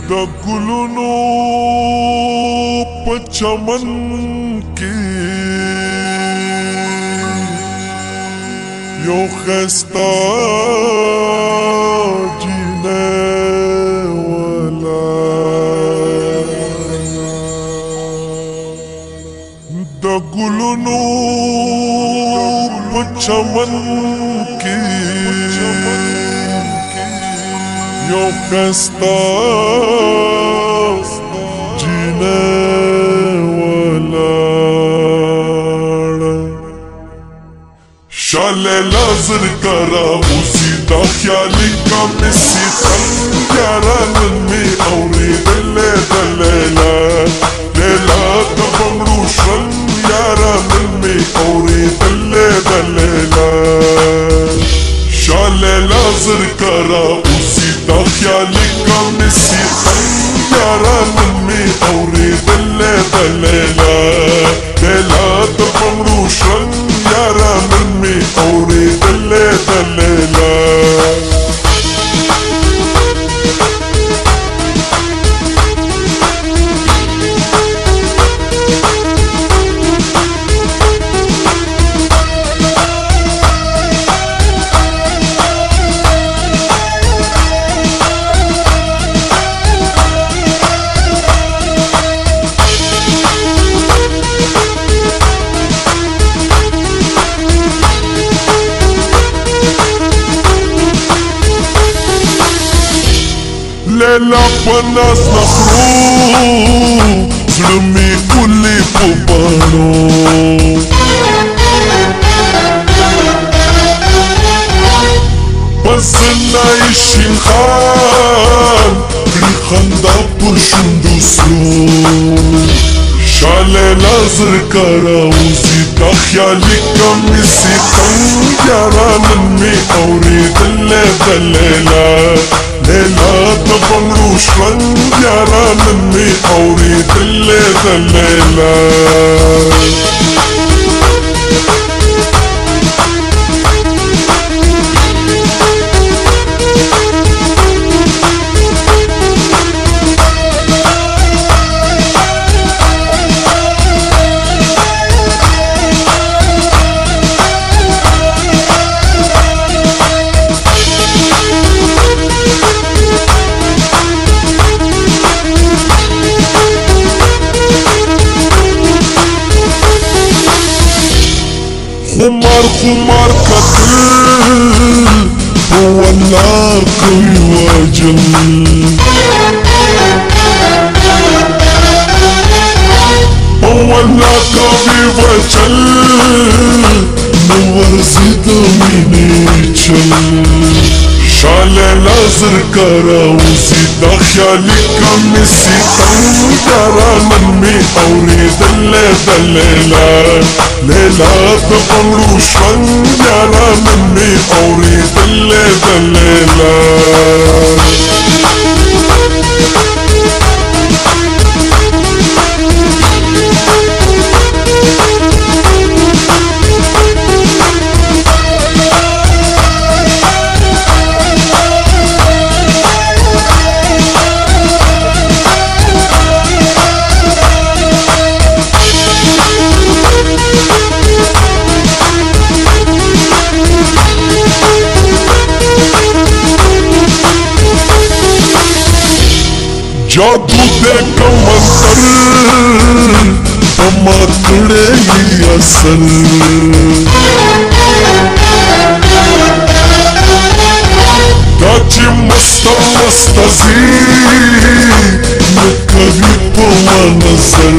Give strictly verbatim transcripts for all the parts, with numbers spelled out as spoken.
د ګلونو په چمن کې یو ښایسته جینۍ ولاړه د ګلونو په چمن کې یو ښایسته جینۍ ولاړه شاله لازر کرا اوسي دا خیالي کمې سیخن یارانن مې اورېدلې د لیلا لیلا د بنګړو شرن یارانن مې اورېدلې د لیلا شاله لازر کرا اوسي دا خیالي کمې سیخن یارانن مې اورېدلې د لیلا لیلا د بنګړو شرن یارانن مې اورېدلې د لیلا لیلا پناس نخرو زړه مې ګلې په باڼو په زنای شین خان کړي خندا پر شونډو سرو شاله لازر کرا اوسي دا خیالي کمې سیخن یارانن مې اورېدلې د لیلا لیلا د بنګړو شرن یارانن مې اورېدلې د لیلا خمار خمار قتل هو النار کوي وجل هو النار کوي وجل نو ورزيد ميني چل شاله لازر کرا اوسي دا خیالي کمې سیخن یارانن مې اورېدلې د لیلا لیلا د بنګړو شرن یارانن مې اورېدلې د لیلا جادو دے کمندر دما کڑے ہی اثر دا چی مستا مستا زی نکوی پوا نظر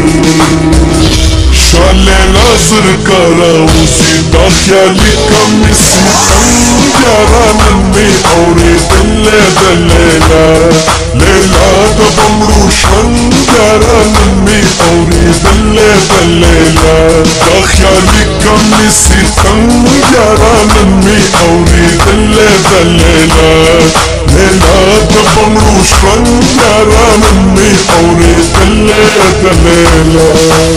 شاله لازر کرا اوسي دا خیالي کمې سیخن یارانن مې اورېدلې د لیلا لیلا د بنګړو شرن یارانن مې اورېدلې د لیلا دا خیالي کمې سیخن یارانن مې اورېدلې د لیلا لیلا د بنګړو شرن یارانن مې اورېدلې د لیلا